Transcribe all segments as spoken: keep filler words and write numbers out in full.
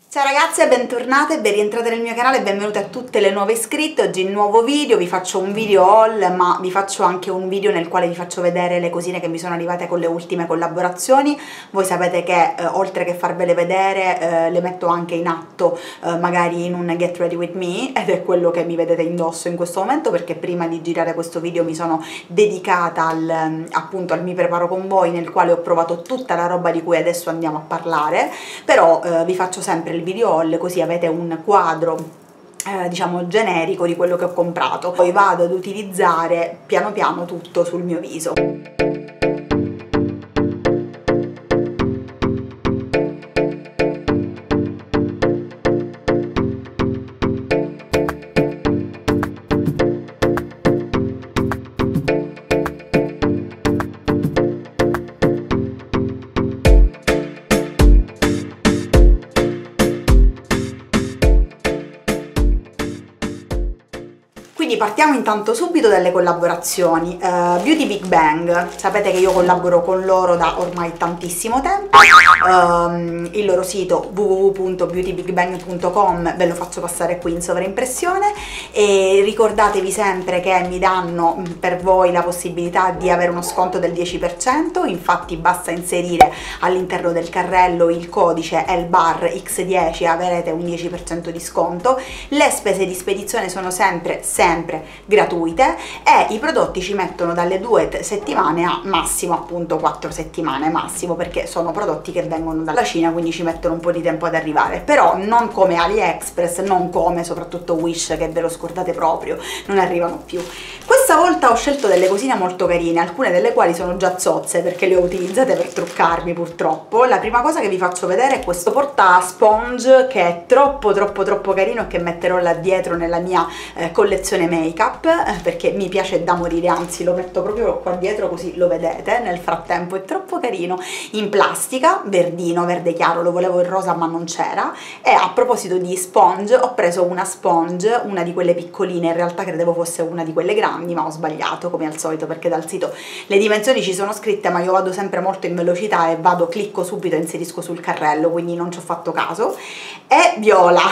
Ciao ragazze, bentornate, ben rientrate nel mio canale e benvenute a tutte le nuove iscritte. Oggi in nuovo video, vi faccio un video haul, ma vi faccio anche un video nel quale vi faccio vedere le cosine che mi sono arrivate con le ultime collaborazioni. Voi sapete che eh, oltre che farvele vedere eh, le metto anche in atto eh, magari in un Get Ready With Me, ed è quello che mi vedete indosso in questo momento, perché prima di girare questo video mi sono dedicata al, appunto al Mi Preparo Con Voi, nel quale ho provato tutta la roba di cui adesso andiamo a parlare. Però eh, vi faccio sempre il video haul, così avete un quadro eh, diciamo generico di quello che ho comprato. Poi vado ad utilizzare piano piano tutto sul mio viso. Quindi partiamo intanto subito dalle collaborazioni. uh, Beauty Big Bang, sapete che io collaboro con loro da ormai tantissimo tempo. Um, il loro sito w w w punto beauty big bang punto com ve lo faccio passare qui in sovraimpressione, e ricordatevi sempre che mi danno per voi la possibilità di avere uno sconto del dieci per cento. Infatti basta inserire all'interno del carrello il codice L bar X dieci e avrete un dieci per cento di sconto. Le spese di spedizione sono sempre sempre gratuite e i prodotti ci mettono dalle due settimane a massimo appunto quattro settimane massimo, perché sono prodotti che vengono dalla Cina, quindi ci mettono un po' di tempo ad arrivare, però non come AliExpress, non come soprattutto Wish, che ve lo scordate proprio, non arrivano più. Questa volta ho scelto delle cosine molto carine, alcune delle quali sono già zozze perché le ho utilizzate per truccarmi purtroppo. La prima cosa che vi faccio vedere è questo porta sponge, che è troppo troppo troppo carino e che metterò là dietro nella mia eh, collezione make up, eh, perché mi piace da morire, anzi lo metto proprio qua dietro così lo vedete. Nel frattempo è troppo carino, in plastica, verdino, verde chiaro, lo volevo in rosa ma non c'era. E a proposito di sponge, ho preso una sponge, una di quelle piccoline, in realtà credevo fosse una di quelle grandi, ma ho sbagliato come al solito, perché dal sito le dimensioni ci sono scritte, ma io vado sempre molto in velocità e vado, clicco subito e inserisco sul carrello, quindi non ci ho fatto caso. È viola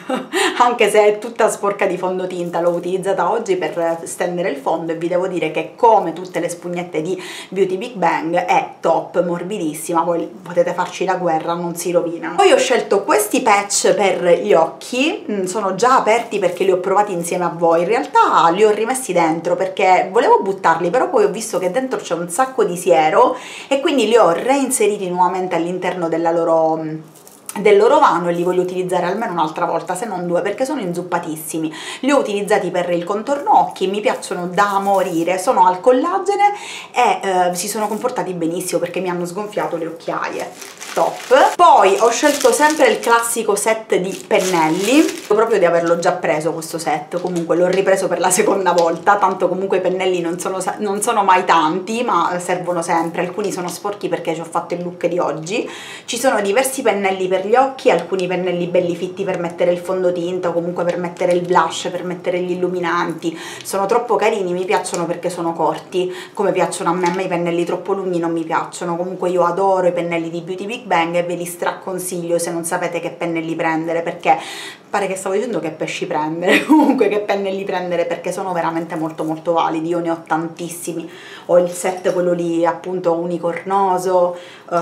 anche se è tutta sporca di fondotinta, l'ho utilizzata oggi per stendere il fondo e vi devo dire che, come tutte le spugnette di Beauty Big Bang, è top, morbidissima, voi potete farci la guerra, non si rovinano. Poi ho scelto questi patch per gli occhi, sono già aperti perché li ho provati insieme a voi. In realtà li ho rimessi dentro perché volevo buttarli, però poi ho visto che dentro c'è un sacco di siero e quindi li ho reinseriti nuovamente all'interno della loro del loro vano, e li voglio utilizzare almeno un'altra volta, se non due, perché sono inzuppatissimi. Li ho utilizzati per il contorno occhi, mi piacciono da morire, sono al collagene e eh, si sono comportati benissimo perché mi hanno sgonfiato le occhiaie. Top. Poi ho scelto sempre il classico set di pennelli, proprio di averlo già preso questo set, comunque l'ho ripreso per la seconda volta, tanto comunque i pennelli non sono, non sono mai tanti, ma servono sempre. Alcuni sono sporchi perché ci ho fatto il look di oggi. Ci sono diversi pennelli per gli occhi, alcuni pennelli belli fitti per mettere il fondotinta o comunque per mettere il blush, per mettere gli illuminanti. Sono troppo carini, mi piacciono perché sono corti, come piacciono a me. A me i pennelli troppo lunghi non mi piacciono. Comunque io adoro i pennelli di Beauty Big Bang e ve li straconsiglio se non sapete che pennelli prendere, perché pare che stavo dicendo che pesci prendere, comunque che pennelli prendere, perché sono veramente molto molto validi. Io ne ho tantissimi, ho il set quello lì appunto unicornoso,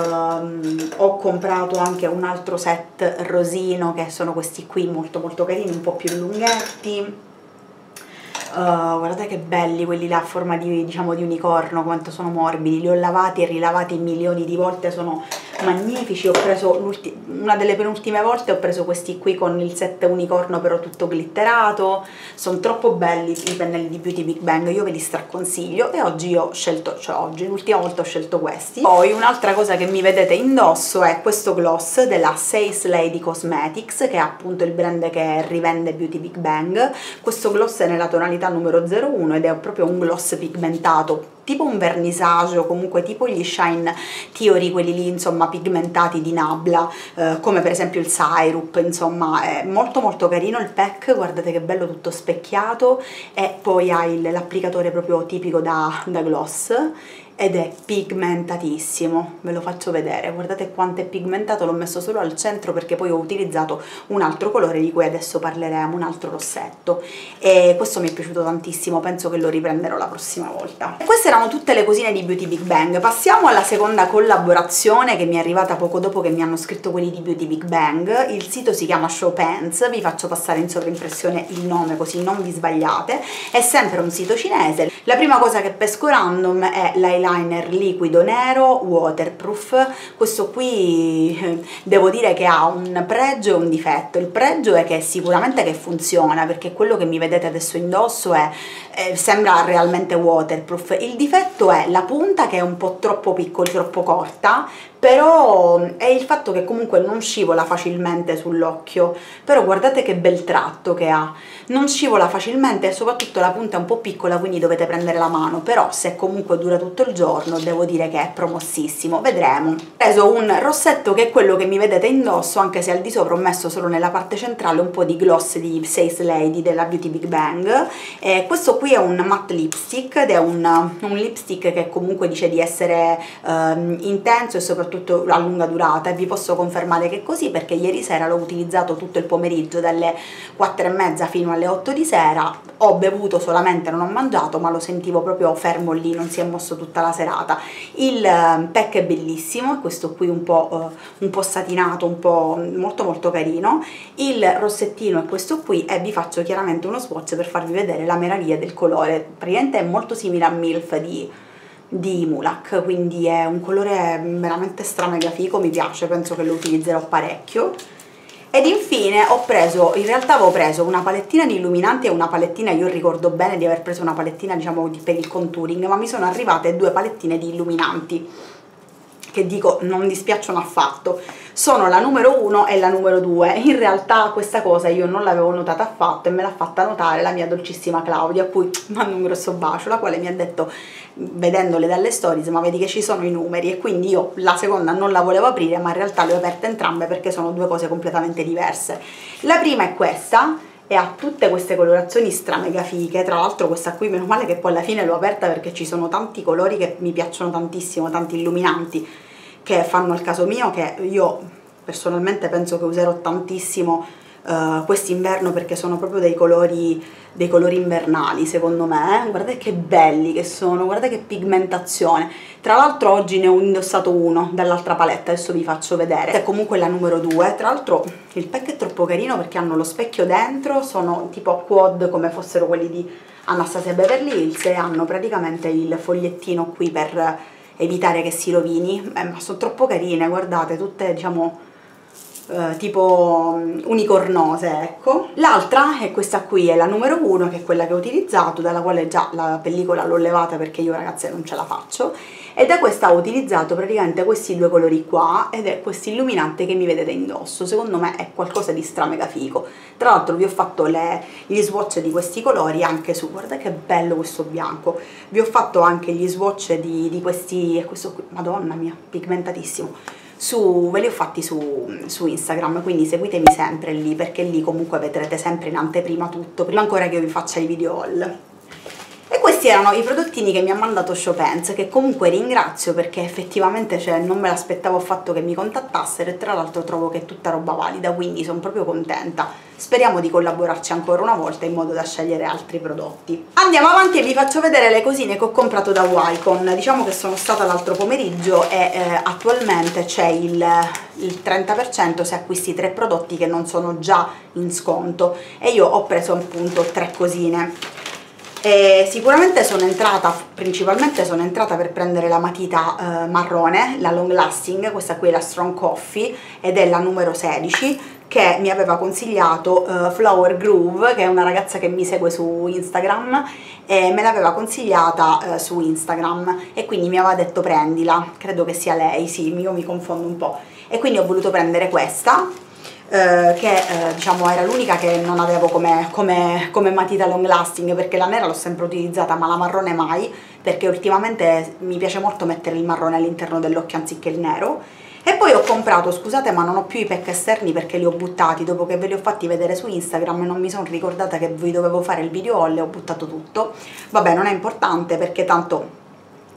um, ho comprato anche un altro set rosino, che sono questi qui molto molto carini, un po' più lunghetti. Uh, guardate che belli quelli là a forma di, diciamo, di unicorno, quanto sono morbidi. Li ho lavati e rilavati milioni di volte, sono magnifici. Ho preso una delle penultime volte, ho preso questi qui con il set unicorno però tutto glitterato. Sono troppo belli i pennelli di Beauty Big Bang, io ve li straconsiglio, e oggi ho scelto, cioè oggi, l'ultima volta ho scelto questi. Poi un'altra cosa che mi vedete indosso è questo gloss della Says Lady Cosmetics, che è appunto il brand che rivende Beauty Big Bang. Questo gloss è nella tonalità numero zero uno ed è proprio un gloss pigmentato, tipo un vernissage o comunque tipo gli Shine Theory, quelli lì insomma pigmentati di Nabla, eh, come per esempio il Syrup. Insomma è molto molto carino il pack, guardate che bello, tutto specchiato, e poi ha l'applicatore proprio tipico da, da gloss ed è pigmentatissimo, ve lo faccio vedere, guardate quanto è pigmentato, l'ho messo solo al centro perché poi ho utilizzato un altro colore di cui adesso parleremo, un altro rossetto, e questo mi è piaciuto tantissimo, penso che lo riprenderò la prossima volta. E queste erano tutte le cosine di Beauty Big Bang. Passiamo alla seconda collaborazione che mi è arrivata poco dopo che mi hanno scritto quelli di Beauty Big Bang. Il sito si chiama Showpants, vi faccio passare in sovraimpressione il nome così non vi sbagliate, è sempre un sito cinese. La prima cosa che pesco random è l'eyeliner liquido nero waterproof. Questo qui eh, devo dire che ha un pregio e un difetto. Il pregio è che sicuramente che funziona, perché quello che mi vedete adesso indosso è, eh, sembra realmente waterproof. Il difetto è la punta che è un po' troppo piccola, troppo corta, però è il fatto che comunque non scivola facilmente sull'occhio. Però guardate che bel tratto che ha, non scivola facilmente e soprattutto la punta è un po' piccola, quindi dovete prendere la mano, però se comunque dura tutto il giorno devo dire che è promossissimo, vedremo. Ho preso un rossetto che è quello che mi vedete indosso, anche se al di sopra ho messo solo nella parte centrale un po' di gloss di Face Lady della Beauty Big Bang. E questo qui è un matte lipstick ed è un, un lipstick che comunque dice di essere um, intenso e soprattutto tutto a lunga durata, e vi posso confermare che è così perché ieri sera l'ho utilizzato tutto il pomeriggio dalle quattro e mezza fino alle otto di sera. Ho bevuto solamente, non ho mangiato, ma lo sentivo proprio fermo lì, non si è mosso tutta la serata. Il pack è bellissimo, questo qui un po', uh, un po' satinato, un po' molto molto carino. Il rossettino è questo qui e vi faccio chiaramente uno swatch per farvi vedere la meraviglia del colore. Praticamente è molto simile a Milf di di Mulac, quindi è un colore veramente stra mega figo, mi piace, penso che lo utilizzerò parecchio. Ed infine ho preso, in realtà avevo preso una palettina di illuminanti e una palettina, io ricordo bene di aver preso una palettina diciamo per il contouring, ma mi sono arrivate due palettine di illuminanti che dico non dispiacciono affatto, sono la numero uno e la numero due. In realtà questa cosa io non l'avevo notata affatto e me l'ha fatta notare la mia dolcissima Claudia, a cui mando un grosso bacio, la quale mi ha detto, vedendole dalle stories, ma vedi che ci sono i numeri, e quindi io la seconda non la volevo aprire, ma in realtà le ho aperte entrambe perché sono due cose completamente diverse. La prima è questa e ha tutte queste colorazioni stra mega fighe, tra l'altro questa qui meno male che poi alla fine l'ho aperta perché ci sono tanti colori che mi piacciono tantissimo, tanti illuminanti che fanno il caso mio, che io personalmente penso che userò tantissimo uh, quest'inverno perché sono proprio dei colori, dei colori invernali secondo me. Eh? Guardate che belli che sono, guardate che pigmentazione. Tra l'altro oggi ne ho indossato uno dall'altra paletta, adesso vi faccio vedere. È comunque la numero due, tra l'altro il pack è troppo carino perché hanno lo specchio dentro, sono tipo quad come fossero quelli di Anastasia Beverly Hills e hanno praticamente il fogliettino qui per evitare che si rovini, eh, ma sono troppo carine, guardate, tutte diciamo eh, tipo unicornose, ecco. L'altra è questa qui, è la numero uno, che è quella che ho utilizzato, dalla quale già la pellicola l'ho levata perché io ragazze non ce la faccio, e da questa ho utilizzato praticamente questi due colori qua, ed è questo illuminante che mi vedete indosso. Secondo me è qualcosa di stra mega figo. Tra l'altro vi ho fatto le, gli swatch di questi colori anche su, guarda che bello questo bianco, vi ho fatto anche gli swatch di, di questi, questo qui, madonna mia, pigmentatissimo, su, ve li ho fatti su, su Instagram, quindi seguitemi sempre lì perché lì comunque vedrete sempre in anteprima tutto, prima ancora che io vi faccia i video haul. E questi erano i prodottini che mi ha mandato Showpants, che comunque ringrazio perché effettivamente cioè, non me l'aspettavo affatto che mi contattassero, e tra l'altro trovo che è tutta roba valida, quindi sono proprio contenta. Speriamo di collaborarci ancora una volta in modo da scegliere altri prodotti. Andiamo avanti e vi faccio vedere le cosine che ho comprato da Wycon. Diciamo che sono stata l'altro pomeriggio e eh, attualmente c'è il, il trenta per cento se acquisti tre prodotti che non sono già in sconto, e io ho preso appunto tre cosine. E sicuramente sono entrata, principalmente sono entrata per prendere la matita eh, marrone, la long lasting, questa qui è la Strong Coffee ed è la numero sedici, che mi aveva consigliato uh, Flower Groove, che è una ragazza che mi segue su Instagram, e me l'aveva consigliata uh, su Instagram, e quindi mi aveva detto prendila, credo che sia lei, sì, io mi confondo un po', e quindi ho voluto prendere questa, Uh, che uh, diciamo era l'unica che non avevo come, come, come matita long lasting, perché la nera l'ho sempre utilizzata ma la marrone mai, perché ultimamente mi piace molto mettere il marrone all'interno dell'occhio anziché il nero. E poi ho comprato, scusate ma non ho più i pack esterni perché li ho buttati, dopo che ve li ho fatti vedere su Instagram non mi sono ricordata che vi dovevo fare il video haul e ho buttato tutto. Vabbè, non è importante perché tanto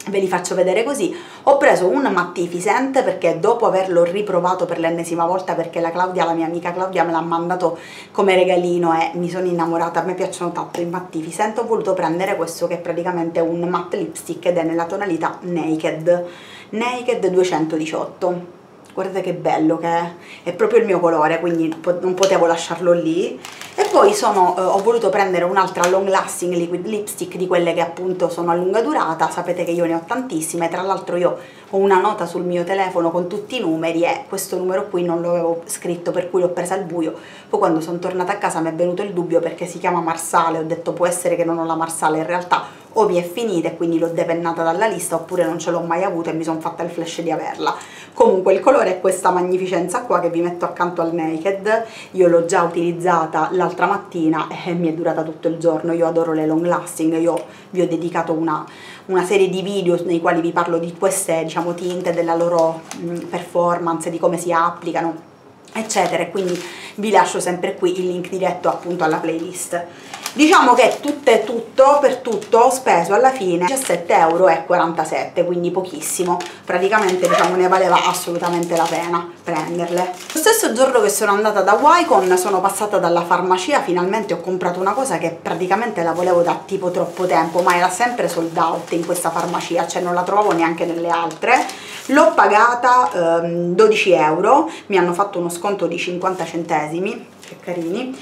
ve li faccio vedere così. Ho preso un Mattificent perché dopo averlo riprovato per l'ennesima volta, perché la Claudia, la mia amica Claudia, me l'ha mandato come regalino e mi sono innamorata, a me piacciono tanto i Mattificent, ho voluto prendere questo che è praticamente un matte lipstick ed è nella tonalità Naked, Naked duecentodiciotto. Guardate che bello che è, è proprio il mio colore, quindi non potevo lasciarlo lì. E poi sono, eh, ho voluto prendere un'altra long lasting liquid lipstick di quelle che appunto sono a lunga durata, sapete che io ne ho tantissime, tra l'altro io ho una nota sul mio telefono con tutti i numeri e questo numero qui non l'avevo scritto, per cui l'ho presa al buio. Poi quando sono tornata a casa mi è venuto il dubbio perché si chiama Marsale, ho detto può essere che non ho la Marsale, in realtà o mi è finita e quindi l'ho depennata dalla lista, oppure non ce l'ho mai avuta e mi sono fatta il flash di averla. Comunque il colore è questa magnificenza qua che vi metto accanto al Naked, io l'ho già utilizzata l'altra mattina e mi è durata tutto il giorno. Io adoro le long lasting, io vi ho dedicato una, una serie di video nei quali vi parlo di queste, diciamo, tinte, della loro mh, performance, di come si applicano, eccetera, e quindi vi lascio sempre qui il link diretto appunto alla playlist. Diciamo che tutto e tutto, per tutto ho speso alla fine diciassette e quarantasette euro, quindi pochissimo, praticamente diciamo ne valeva assolutamente la pena prenderle. Lo stesso giorno che sono andata da Wycon sono passata dalla farmacia, finalmente ho comprato una cosa che praticamente la volevo da tipo troppo tempo, ma era sempre sold out in questa farmacia, cioè non la trovavo neanche nelle altre. L'ho pagata ehm, dodici euro, mi hanno fatto uno sconto di cinquanta centesimi, che carini,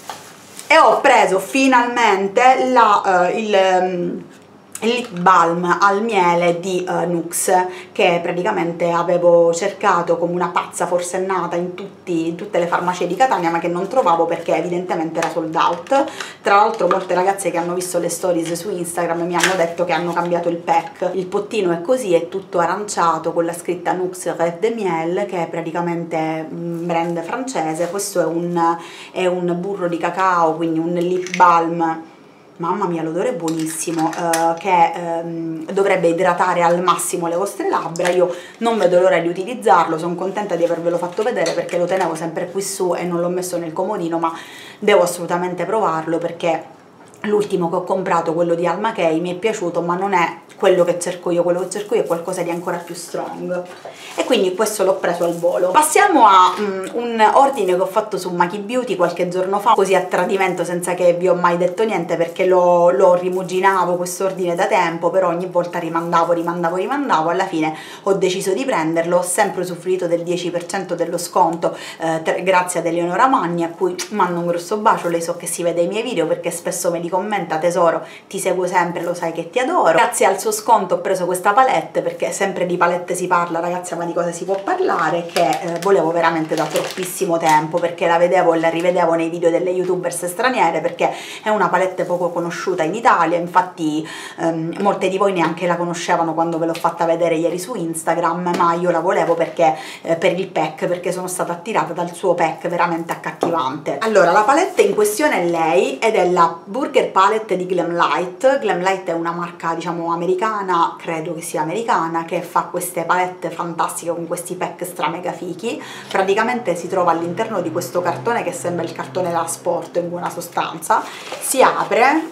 e ho preso finalmente la, uh, il, um, il lip balm al miele di uh, Nux, che praticamente avevo cercato come una pazza forsennata in, tutti, in tutte le farmacie di Catania, ma che non trovavo perché evidentemente era sold out. Tra l'altro molte ragazze che hanno visto le stories su Instagram mi hanno detto che hanno cambiato il pack. Il pottino è così, è tutto aranciato con la scritta Nux Rêve de Miel, che è praticamente un brand francese. Questo è un, è un burro di cacao, quindi un lip balm. Mamma mia, l'odore è buonissimo, eh, che ehm, dovrebbe idratare al massimo le vostre labbra. Io non vedo l'ora di utilizzarlo, sono contenta di avervelo fatto vedere perché lo tenevo sempre qui su e non l'ho messo nel comodino, ma devo assolutamente provarlo perché l'ultimo che ho comprato, quello di Alma Kay, mi è piaciuto, ma non è quello che cerco io. Quello che cerco io è qualcosa di ancora più strong e quindi questo l'ho preso al volo. Passiamo a um, un ordine che ho fatto su Maki Beauty qualche giorno fa, così a tradimento, senza che vi ho mai detto niente, perché lo, lo rimuginavo questo ordine da tempo, però ogni volta rimandavo, rimandavo, rimandavo. Alla fine ho deciso di prenderlo, ho sempre usufruito del dieci per cento dello sconto, eh, grazie ad Eleonora Magni, a cui mando un grosso bacio. Lei so che si vede i miei video perché spesso me li commenta: tesoro, ti seguo sempre, lo sai che ti adoro. Grazie al suo sconto ho preso questa palette, perché sempre di palette si parla, ragazzi, ma di cosa si può parlare, che eh, volevo veramente da troppissimo tempo, perché la vedevo e la rivedevo nei video delle youtubers straniere, perché è una palette poco conosciuta in Italia. Infatti ehm, molte di voi neanche la conoscevano quando ve l'ho fatta vedere ieri su Instagram, ma io la volevo perché eh, per il pack, perché sono stata attirata dal suo pack veramente accattivante. Allora, la palette in questione è lei ed è la Burger Palette di Glamlite. Glamlite è una marca, diciamo, americana, credo che sia americana, che fa queste palette fantastiche con questi pack stra mega fichi. Praticamente si trova all'interno di questo cartone che sembra il cartone da sport in buona sostanza. Si apre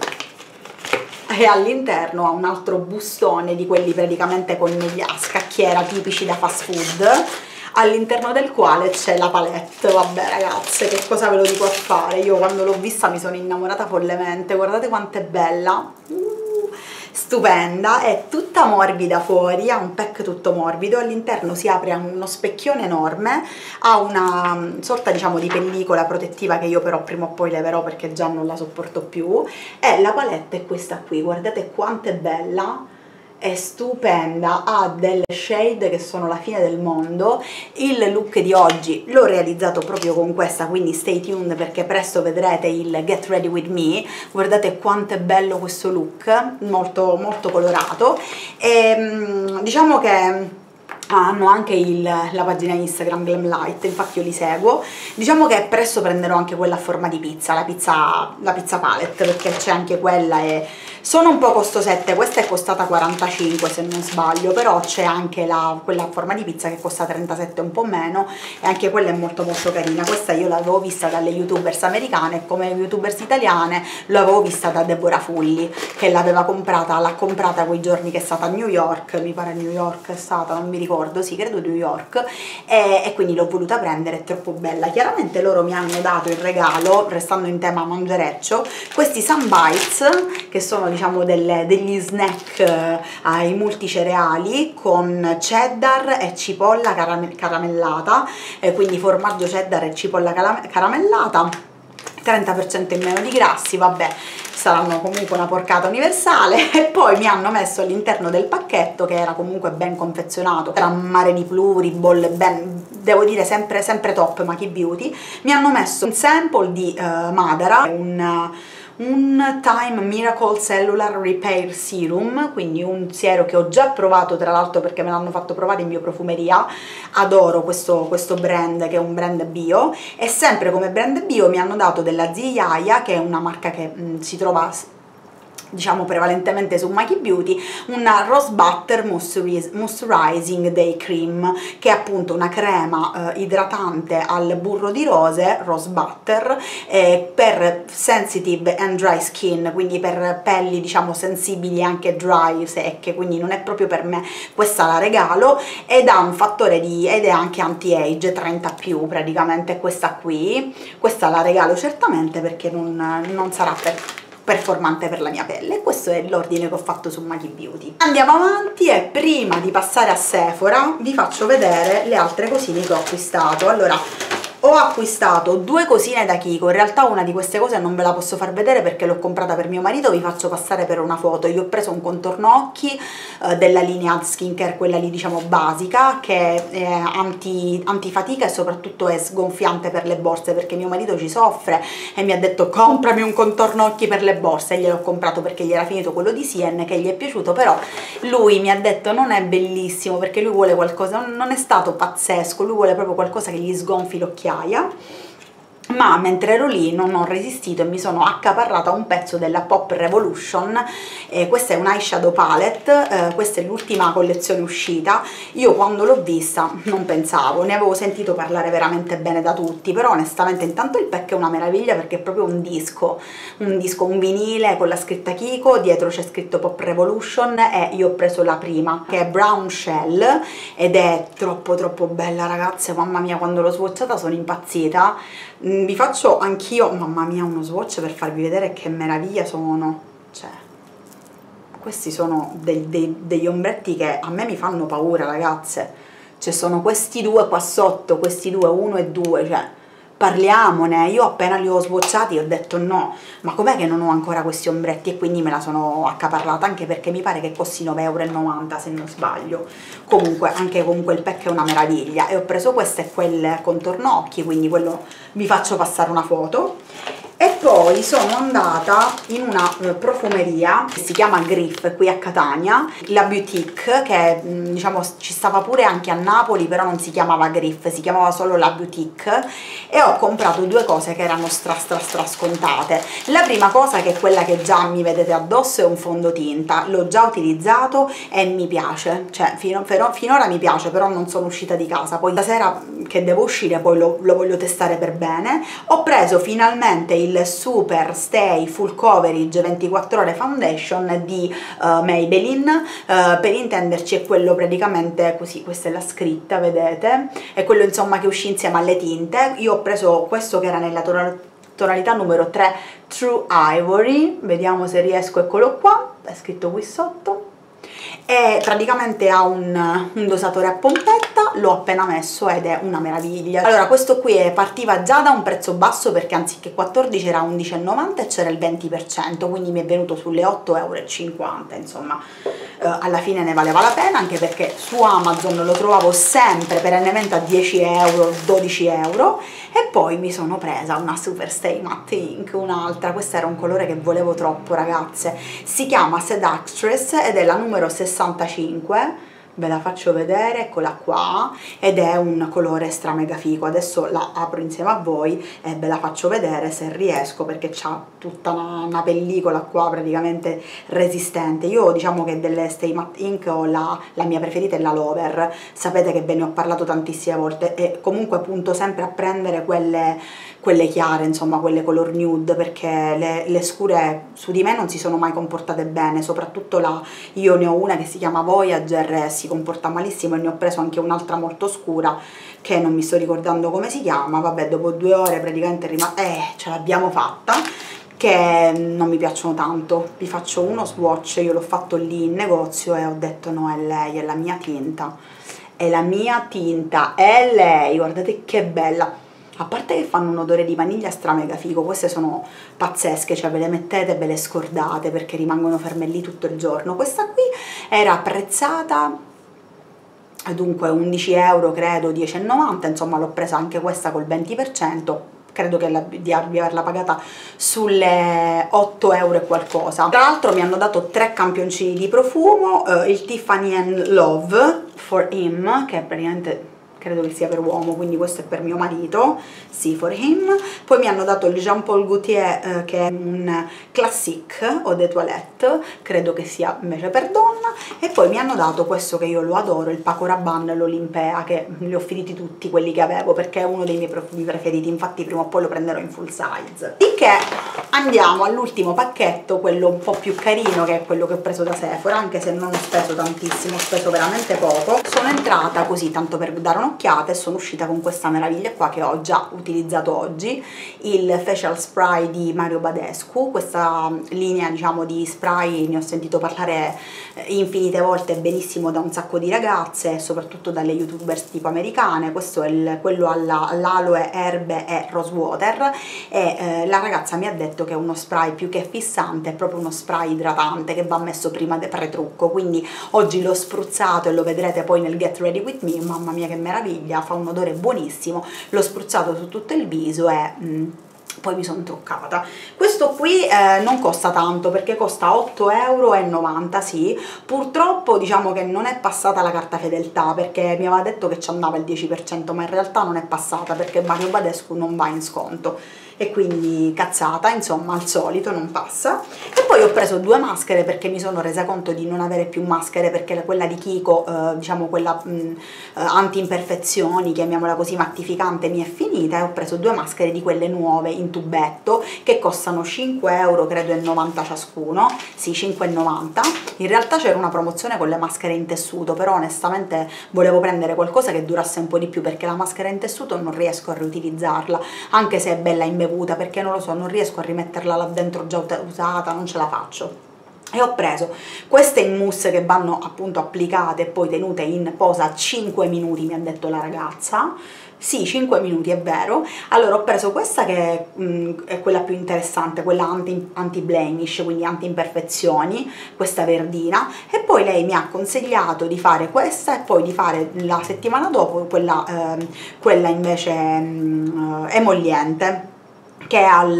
e all'interno ha un altro bustone di quelli praticamente con a scacchiera tipici da fast food, all'interno del quale c'è la palette. Vabbè ragazze, che cosa ve lo dico a fare, io quando l'ho vista mi sono innamorata follemente. Guardate quanto è bella, uh, stupenda, è tutta morbida fuori, ha un pack tutto morbido, all'interno si apre uno specchione enorme, ha una sorta, diciamo, di pellicola protettiva che io però prima o poi leverò perché già non la sopporto più, e la palette è questa qui. Guardate quanto è bella, è stupenda, ha delle shade che sono la fine del mondo. Il look di oggi l'ho realizzato proprio con questa, quindi stay tuned perché presto vedrete il Get Ready With Me. Guardate quanto è bello questo look, molto molto colorato, e diciamo che hanno anche il, la pagina Instagram Glamlite, infatti io li seguo. Diciamo che presto prenderò anche quella a forma di pizza, la pizza, la pizza palette, perché c'è anche quella e sono un po' costosette, questa è costata quarantacinque se non sbaglio, però c'è anche la, quella a forma di pizza che costa trentasette, un po' meno, e anche quella è molto molto carina. Questa io l'avevo vista dalle youtubers americane e come youtubers italiane l'avevo vista da Deborah Fulli, che l'aveva comprata, l'ha comprata quei giorni che è stata a New York, mi pare New York è stata, non mi ricordo, sì credo New York, e, e quindi l'ho voluta prendere, è troppo bella. Chiaramente loro mi hanno dato in regalo, restando in tema mangereccio, questi Sunbites, che sono diciamo delle, degli snack eh, ai multicereali con cheddar e cipolla caram caramellata, eh, quindi formaggio cheddar e cipolla caramellata, trenta per cento in meno di grassi, vabbè, saranno comunque una porcata universale. E poi mi hanno messo all'interno del pacchetto, che era comunque ben confezionato, era un mare di pluriball, ben, devo dire sempre, sempre top Maki Beauty, mi hanno messo un sample di uh, Madara, un... un Time Miracle Cellular Repair Serum, quindi un siero che ho già provato tra l'altro perché me l'hanno fatto provare in bioprofumeria, adoro questo, questo brand che è un brand bio, e sempre come brand bio mi hanno dato della Ziyaia, che è una marca che mh, si trova diciamo prevalentemente su Maki Beauty, una Rose Butter Moisturizing Day Cream, che è appunto una crema eh, idratante al burro di rose, Rose Butter, eh, per sensitive and dry skin, quindi per pelli diciamo sensibili e anche dry, secche, quindi non è proprio per me, questa la regalo, ed ha un fattore di, ed è anche anti-age, trenta più praticamente, questa qui, questa la regalo certamente perché non, non sarà per performante per la mia pelle. Questo è l'ordine che ho fatto su Maki Beauty. Andiamo avanti e prima di passare a Sephora vi faccio vedere le altre cosine che ho acquistato. Allora, ho acquistato due cosine da Kiko, in realtà una di queste cose non ve la posso far vedere perché l'ho comprata per mio marito, vi faccio passare per una foto. Io ho preso un contorno occhi eh, della linea skincare, quella lì diciamo basica, che è anti, antifatica e soprattutto è sgonfiante per le borse, perché mio marito ci soffre e mi ha detto comprami un contorno occhi per le borse, e gliel'ho comprato perché gli era finito quello di Sien, che gli è piaciuto, però lui mi ha detto non è bellissimo, perché lui vuole qualcosa, non è stato pazzesco, lui vuole proprio qualcosa che gli sgonfi l'occhiaia. Ma mentre ero lì non ho resistito e mi sono accaparrata un pezzo della Pop Revolution. Eh, questa è un eyeshadow palette, eh, questa è l'ultima collezione uscita. Io quando l'ho vista non pensavo, ne avevo sentito parlare veramente bene da tutti, però onestamente intanto il pack è una meraviglia perché è proprio un disco, un disco, un vinile con la scritta Kiko, dietro c'è scritto Pop Revolution, e io ho preso la prima che è Brown Shell ed è troppo troppo bella ragazze, mamma mia, quando l'ho swatchata sono impazzita. Vi faccio anch'io, mamma mia, uno swatch per farvi vedere che meraviglia sono, cioè questi sono dei, dei, degli ombretti che a me mi fanno paura ragazze, cioè sono questi due qua sotto, questi due, uno e due, cioè parliamone. Io appena li ho swatchati ho detto no, ma com'è che non ho ancora questi ombretti, e quindi me la sono accaparrata, anche perché mi pare che costi nove e novanta euro se non sbaglio. Comunque anche comunque il pack è una meraviglia, e ho preso questo e quel contorno occhi, quindi quello vi faccio passare una foto. E poi sono andata in una eh, profumeria che si chiama Griff qui a Catania, la Boutique, che mh, diciamo ci stava pure anche a Napoli, però non si chiamava Griff, si chiamava solo la Boutique, e ho comprato due cose che erano stra stra stra scontate. La prima cosa, che è quella che già mi vedete addosso, è un fondotinta, l'ho già utilizzato e mi piace, cioè fino, fino, finora mi piace, però non sono uscita di casa, poi stasera che devo uscire poi lo, lo voglio testare per bene. Ho preso finalmente il il Super Stay Full Coverage ventiquattro ore Foundation di uh, Maybelline, uh, per intenderci è quello praticamente così, questa è la scritta, vedete, è quello insomma che uscì insieme alle tinte. Io ho preso questo che era nella tonalità numero tre True Ivory, vediamo se riesco, eccolo qua, è scritto qui sotto, e praticamente ha un, un dosatore a pompetta, l'ho appena messo ed è una meraviglia. Allora, questo qui partiva già da un prezzo basso perché anziché quattordici era undici e novanta e c'era il venti per cento, quindi mi è venuto sulle otto e cinquanta euro, insomma eh, alla fine ne valeva la pena, anche perché su Amazon lo trovavo sempre perennemente a dieci euro, dodici euro. E poi mi sono presa una Super Stay Matte Ink, un'altra, questa era un colore che volevo troppo ragazze, si chiama Seductress ed è la numero sessantacinque, ve la faccio vedere, eccola qua, ed è un colore stra mega figo. Adesso la apro insieme a voi e ve la faccio vedere se riesco, perché c'ha tutta una, una pellicola qua praticamente resistente. Io diciamo che delle Stay Matte Ink ho la, la mia preferita è la Lover, sapete che ve ne ho parlato tantissime volte, e comunque punto sempre a prendere quelle, quelle chiare, insomma quelle color nude, perché le, le scure su di me non si sono mai comportate bene, soprattutto la, io ne ho una che si chiama Voyager e si comporta malissimo, e ne ho preso anche un'altra molto scura che non mi sto ricordando come si chiama. Vabbè, dopo due ore praticamente rimane, eh, ce l'abbiamo fatta, che non mi piacciono tanto. Vi faccio uno swatch, io l'ho fatto lì in negozio e ho detto no, è lei, è la mia tinta, è la mia tinta, è lei, guardate che bella. A parte che fanno un odore di vaniglia stra mega figo, queste sono pazzesche, cioè ve le mettete e ve le scordate perché rimangono ferme lì tutto il giorno. Questa qui era apprezzata, dunque undici euro credo, dieci e novanta, insomma l'ho presa anche questa col venti per cento, credo che la, di averla pagata sulle otto euro e qualcosa. Tra l'altro mi hanno dato tre campioncini di profumo, eh, il Tiffany and Love for Him, che è praticamente credo che sia per uomo, quindi questo è per mio marito, sì, for him. Poi mi hanno dato il Jean Paul Gaultier, eh, che è un classique eau de toilette, credo che sia invece per donna. E poi mi hanno dato questo che io lo adoro, il Paco Rabanne, l'Olimpea, che li ho finiti tutti quelli che avevo perché è uno dei miei profumi preferiti, infatti prima o poi lo prenderò in full size. Di che andiamo all'ultimo pacchetto, quello un po' più carino, che è quello che ho preso da Sephora, anche se non ho speso tantissimo, ho speso veramente poco. Sono entrata così tanto per dare un'occhiata e sono uscita con questa meraviglia qua che ho già utilizzato oggi, il Facial Spray di Mario Badescu. Questa linea diciamo di spray ne ho sentito parlare infinite volte benissimo da un sacco di ragazze, soprattutto dalle youtubers tipo americane. Questo è il, quello all'aloe, erbe e rosewater, e eh, la ragazza mi ha detto che è uno spray più che fissante, è proprio uno spray idratante che va messo prima del pre-trucco, quindi oggi l'ho spruzzato e lo vedrete poi nel Get Ready With Me. Mamma mia che meraviglia, fa un odore buonissimo, l'ho spruzzato su tutto il viso e mm, poi mi sono truccata. Questo qui eh, non costa tanto perché costa otto euro e novanta, sì, purtroppo diciamo che non è passata la carta fedeltà perché mi aveva detto che ci andava il dieci per cento, ma in realtà non è passata perché Mario Badescu non va in sconto, e quindi cazzata, insomma, al solito non passa. E poi ho preso due maschere perché mi sono resa conto di non avere più maschere, perché quella di Kiko, eh, diciamo quella mh, anti-imperfezioni, chiamiamola così, mattificante, mi è finita, e ho preso due maschere di quelle nuove in tubetto che costano cinque euro credo e novanta ciascuno, sì, cinque e novanta. In realtà c'era una promozione con le maschere in tessuto, però onestamente volevo prendere qualcosa che durasse un po' di più perché la maschera in tessuto non riesco a riutilizzarla, anche se è bella in perché non lo so, non riesco a rimetterla là dentro già usata, non ce la faccio. E ho preso queste in mousse che vanno appunto applicate e poi tenute in posa cinque minuti, mi ha detto la ragazza. Sì, cinque minuti, è vero. Allora ho preso questa che mh, è quella più interessante, quella anti-blemish, quindi anti-imperfezioni, questa verdina, e poi lei mi ha consigliato di fare questa e poi di fare la settimana dopo quella, eh, quella invece mh, emolliente, che è al,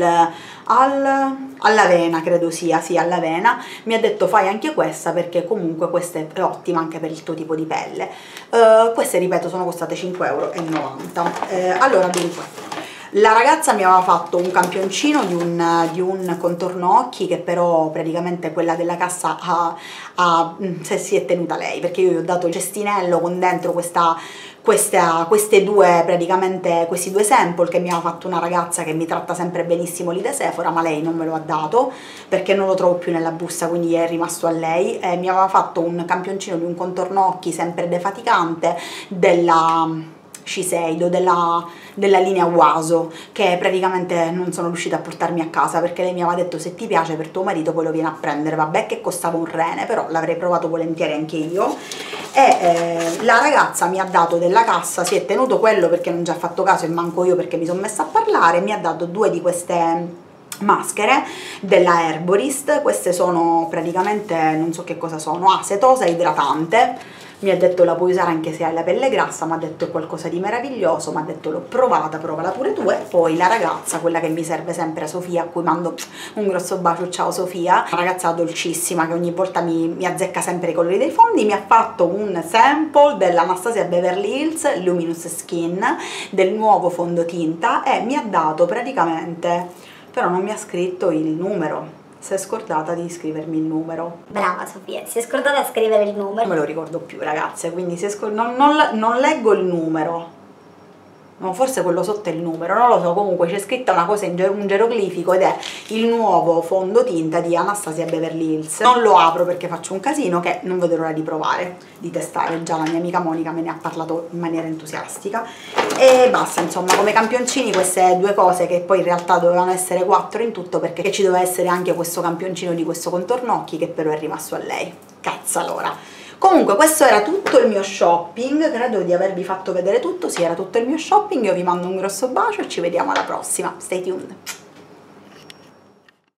al, all'avena, credo sia, sì, all'avena. Mi ha detto fai anche questa perché comunque questa è ottima anche per il tuo tipo di pelle. Uh, queste, ripeto, sono costate cinque euro e novanta. Uh, allora, dunque, la ragazza mi aveva fatto un campioncino di un, di un contorno occhi che però praticamente quella della cassa ha, ha, se si è tenuta lei, perché io gli ho dato il cestinello con dentro questa Questa, queste due, praticamente questi due sample che mi ha fatto una ragazza che mi tratta sempre benissimo lì da Sephora, ma lei non me lo ha dato perché non lo trovo più nella busta, quindi è rimasto a lei. E mi aveva fatto un campioncino di un contorno occhi sempre defaticante della Shiseido, della, della linea Waso, che praticamente non sono riuscita a portarmi a casa perché lei mi aveva detto se ti piace per tuo marito poi lo vieni a prendere. Vabbè che costava un rene, però l'avrei provato volentieri anche io. E eh, la ragazza mi ha dato della cassa, si è tenuto quello perché non ci ha fatto caso e manco io perché mi sono messa a parlare, mi ha dato due di queste maschere della Herborist. Queste sono praticamente, non so che cosa sono, ah, setosa idratante, mi ha detto la puoi usare anche se hai la pelle grassa, mi ha detto è qualcosa di meraviglioso, mi ha detto l'ho provata, provala pure tu. E poi la ragazza, quella che mi serve sempre, Sofia, a cui mando un grosso bacio, ciao Sofia, una ragazza dolcissima che ogni volta mi, mi azzecca sempre i colori dei fondi, mi ha fatto un sample dell'Anastasia Beverly Hills Luminous Skin, del nuovo fondotinta, e mi ha dato praticamente, però non mi ha scritto il numero. Si è scordata di scrivermi il numero. Brava Sofia, si è scordata di scrivere il numero. Non me lo ricordo più, ragazze, quindi si è scor- non, non, non leggo il numero. No, forse quello sotto è il numero, non lo so, comunque c'è scritta una cosa in ger un geroglifico ed è il nuovo fondotinta di Anastasia Beverly Hills. Non lo apro perché faccio un casino che non vedo l'ora di provare, di testare. Già la mia amica Monica me ne ha parlato in maniera entusiastica. E basta, insomma, come campioncini queste due cose, che poi in realtà dovevano essere quattro in tutto, perché ci doveva essere anche questo campioncino di questo contorno occhi che però è rimasto a lei. Cazzalora. Comunque questo era tutto il mio shopping, credo di avervi fatto vedere tutto, sì, era tutto il mio shopping. Io vi mando un grosso bacio e ci vediamo alla prossima, stay tuned!